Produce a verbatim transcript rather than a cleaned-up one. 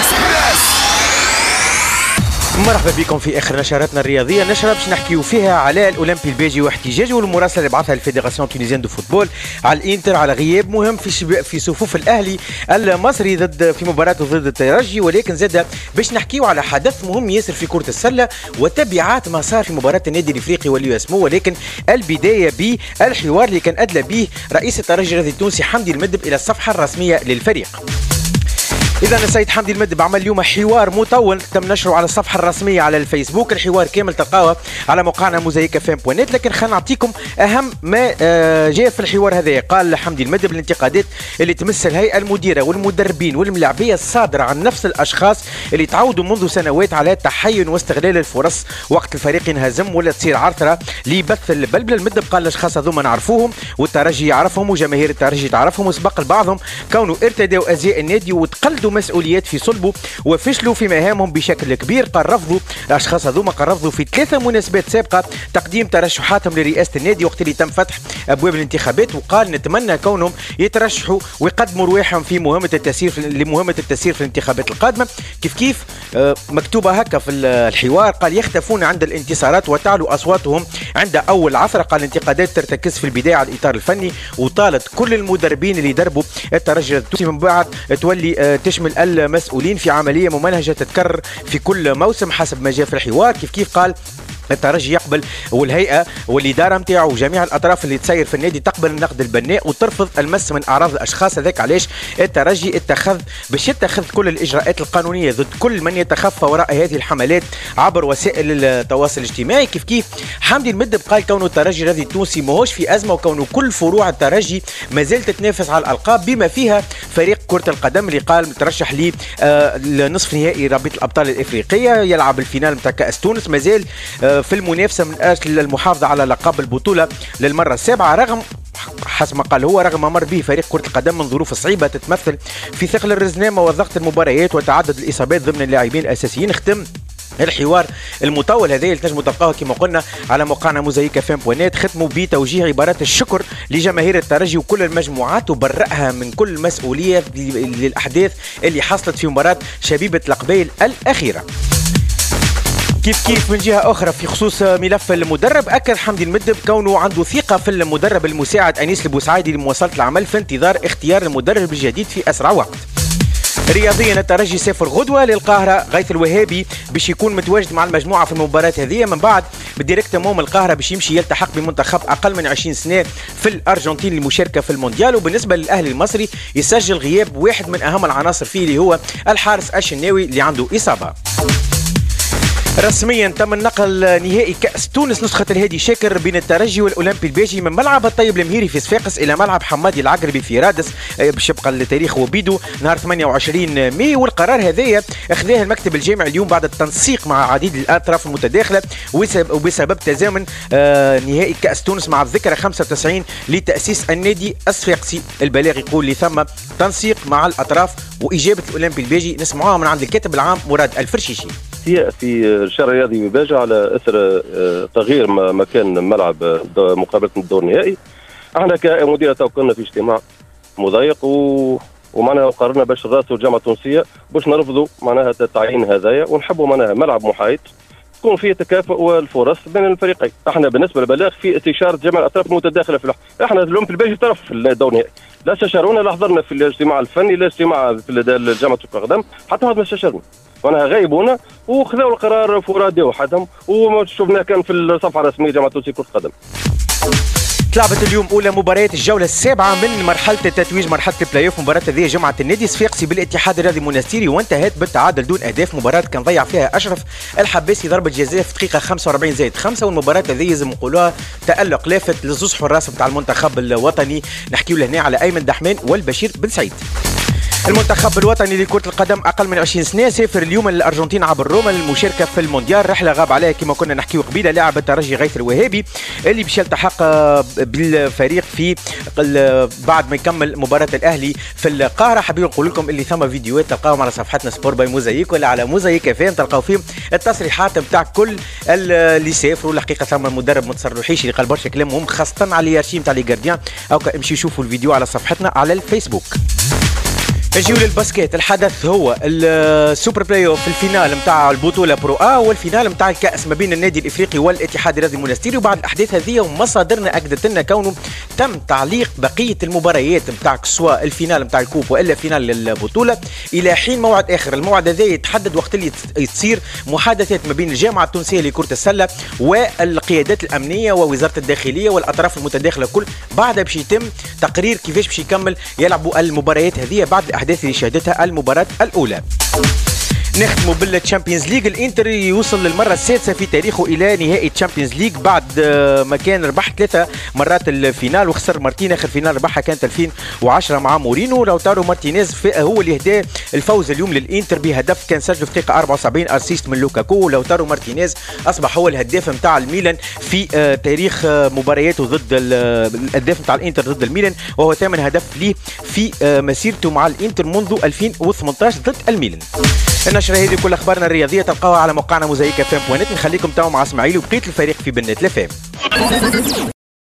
اكسبريس. مرحبا بكم في اخر نشراتنا الرياضيه، نشره باش نحكيو فيها على الاولمبي البيجي واحتجاجه والمراسله اللي بعثها الفيدراسيون تونيزيان دو فوتبول على الانتر على غياب مهم في شب... في صفوف الاهلي المصري ضد في مباراته ضد الترجي، ولكن زاد باش نحكيو على حدث مهم ياسر في كره السله وتبعات ما صار في مباراه النادي الافريقي واليو اس مو، ولكن البدايه بالحوار اللي كان ادلى به رئيس الترجي الرياضي التونسي حمدي المدب الى الصفحه الرسميه للفريق. إذا السيد حمدي المدب عمل اليوم حوار مطول تم نشره على الصفحة الرسمية على الفيسبوك، الحوار كامل تلقاوه على موقعنا موزايك اف ام دوت نت، لكن خلينا نعطيكم أهم ما جاء في الحوار هذا. قال حمدي المدب الانتقادات اللي تمس الهيئة المديرة والمدربين والملاعبية الصادرة عن نفس الأشخاص اللي تعودوا منذ سنوات على تحين واستغلال الفرص وقت الفريق ينهزم ولا تصير عرثرة لبث البلبلة. المدب قال الأشخاص هذوما نعرفوهم والترجي يعرفهم وجماهير الترجي تعرفهم، وسبق لبعضهم كونوا ارتدوا أزياء النادي وتقلدوا مسؤوليات في صلبه وفشلوا في مهامهم بشكل كبير. قال رفضوا الاشخاص هذوما قال رفضوا في ثلاثه مناسبات سابقه تقديم ترشحاتهم لرئاسه النادي وقت اللي تم فتح ابواب الانتخابات، وقال نتمنى كونهم يترشحوا ويقدموا رواحهم في مهمه التسيير في لمهمه التسيير في الانتخابات القادمه. كيف كيف آه مكتوبه هكا في الحوار. قال يختفون عند الانتصارات وتعلو اصواتهم عند اول عثره. قال الانتقادات ترتكز في البدايه على الاطار الفني، وطالت كل المدربين اللي دربوا الترجي التونسي من بعد تولي آه تشمل المسؤولين في عملية ممنهجة تتكرر في كل موسم حسب ما جاء في الحوار. كيف كيف قال الترجي يقبل والهيئه والاداره نتاعو وجميع الاطراف اللي تسير في النادي تقبل النقد البناء وترفض المس من اعراض الاشخاص. هذاك علاش الترجي اتخذ باش يتخذ كل الاجراءات القانونيه ضد كل من يتخفى وراء هذه الحملات عبر وسائل التواصل الاجتماعي. كيف كيف حمدي المدب قال كونه الترجي الرياضي التونسي ماهوش في ازمه، وكونه كل فروع الترجي ما زالت تتنافس على الالقاب بما فيها فريق كره القدم اللي قال مترشح لي آه لنصف نهائي رابطه الابطال الافريقيه، يلعب الفينال نتاع كاس تونس، ما زال آه في المنافسه من اجل المحافظه على لقب البطوله للمره السابعه، رغم حسب ما قال هو رغم ما مر به فريق كره القدم من ظروف صعيبه تتمثل في ثقل الرزنامه وضغط المباريات وتعدد الاصابات ضمن اللاعبين الاساسيين. ختم الحوار المطول هذا اللي تنجموا تلقاوه كما قلنا على موقعنا موزايك اف ام دوت نت، ختموا بتوجيه عبارات الشكر لجماهير الترجي وكل المجموعات وبرأها من كل مسؤوليه للاحداث اللي حصلت في مباراه شبيبه القبيل الاخيره. كيف كيف من جهة أخرى في خصوص ملف المدرب، أكد حمدي المدب كونه عنده ثقة في المدرب المساعد أنيس البوسعيدي لمواصلة العمل في انتظار اختيار المدرب الجديد في أسرع وقت. رياضيا الترجي سافر غدوة للقاهرة، غيث الوهابي باش يكون متواجد مع المجموعة في المباراة هذه من بعد بالديريكت موم القاهرة باش يمشي يلتحق بمنتخب أقل من عشرين سنة في الأرجنتين للمشاركة في المونديال. وبالنسبة للأهلي المصري يسجل غياب واحد من أهم العناصر فيه اللي هو الحارس الشناوي اللي عنده إصابة. رسميا تم النقل نهائي كأس تونس نسخة الهادي شاكر بين الترجي والأولمبي البيجي من ملعب الطيب المهيري في صفاقس إلى ملعب حمادي العقربي في رادس باش يبقى التاريخ وبيدو نهار ثمانية وعشرين ماي. والقرار هذايا اخذاه المكتب الجامعي اليوم بعد التنسيق مع عديد الأطراف المتداخلة وبسبب تزامن نهائي كأس تونس مع الذكرى خمسة وتسعين لتأسيس النادي الصفاقسي. البلاغ يقول لي ثم تنسيق مع الأطراف وإجابة الأولمبي البيجي نسمعوها من عند الكاتب العام مراد الفرشيشي. في الشارع الرياضي بباجة على اثر تغيير مكان ملعب مقابله الدور النهائي. احنا كمديريه توكلنا في اجتماع مضايق و ومعناها قررنا باش نراسلوا الجامعه التونسيه باش نرفضوا معناها التعيين هذايا ونحبوا معناها ملعب محايد تكون فيه تكافؤ الفرص بين الفريقين. احنا بالنسبه للبلاغ في استشاره جميع الاطراف المتداخله في الح... احنا اليوم في الباجي طرف في الدور النهائي، لا استشارونا لا حضرنا في الاجتماع الفني لا اجتماع في الجامعه كره القدم، حتى واحد ما استشارنا وانا غايبونا وخذوا القرار فرادي وحدهم وشفناه كان في الصفحه الرسميه جامعه تونسيه كره القدم. تلعبت اليوم اولى مباريات الجوله السابعه من مرحله التتويج مرحله البلاي اوف. مباراه هذه جمعت النادي الصفاقسي بالاتحاد الرياضي المنستيري وانتهت بالتعادل دون اهداف. مباراه كان ضيع فيها اشرف الحباسي ضربه جزاء في دقيقه خمسة وأربعين زائد خمسة. والمباراه هذه لازم نقولوها تالق لافت للزوز حراس نتاع المنتخب الوطني، نحكيو لهنا على ايمن دحمان والبشير بن سعيد. المنتخب الوطني لكرة القدم أقل من عشرين سنة سافر اليوم للأرجنتين عبر روما للمشاركة في المونديال، رحلة غاب عليها كما كنا نحكيو قبيله لاعب الترجي غيث الوهابي اللي باش يلتحق بالفريق في بعد ما يكمل مباراة الأهلي في القاهرة. حابين نقول لكم اللي ثم فيديوهات تلقاهم على صفحتنا سبور باي موزايك ولا على موزايك فين تلقاو فيهم التصريحات نتاع كل اللي سافروا. الحقيقة ثم المدرب ما تصرحيش اللي قال برشا كلامهم خاصة على اليارشي نتاع لي جارديان، أو امشي شوفوا الفيديو على صفحتنا على الفيسبوك. نجيو للباسكيت. الحدث هو السوبر بلاي اوف في الفينال نتاع البطوله برو ا والفينال نتاع الكاس ما بين النادي الافريقي والاتحاد الرياضي المونستيري. وبعد الاحداث هذه ومصادرنا اكدت لنا كونه تم تعليق بقيه المباريات نتاع سواء الفينال نتاع الكوب والا فينال البطوله الى حين موعد اخر. الموعد هذا يتحدد وقت اللي تصير محادثات ما بين الجامعه التونسيه لكره السله والقيادات الامنيه ووزاره الداخليه والاطراف المتداخله الكل. بعدها باش يتم تقرير كيفاش باش يكمل يلعبوا المباريات هذه بعد الاحداث اللي شهدتها المباراه الاولى. نختموا بالتشامبيونز ليج. الانتر يوصل للمره السادسه في تاريخه الى نهائي الشامبيونز ليج بعد ما كان ربح ثلاثه مرات الفينال وخسر مرتين. اخر فينال ربحها كانت ألفين وعشرة مع مورينو. لوتارو مارتينيز هو اللي هداه الفوز اليوم للانتر بهدف كان سجل في دقيقه أربعة وسبعين اسيست من لوكاكو. ولوتارو مارتينيز اصبح هو الهداف نتاع الميلان في تاريخ مبارياته ضد الهداف نتاع الانتر ضد الميلان، وهو ثامن هدف ليه في مسيرته مع الانتر منذ ألفين وثمانية عشر ضد الميلان. النشرة هذه كل اخبارنا الرياضيه تلقاوها على موقعنا موزايك اف ام بوينت. نخليكم تاو مع اسماعيل وبقيه الفريق في بنات الاف ام.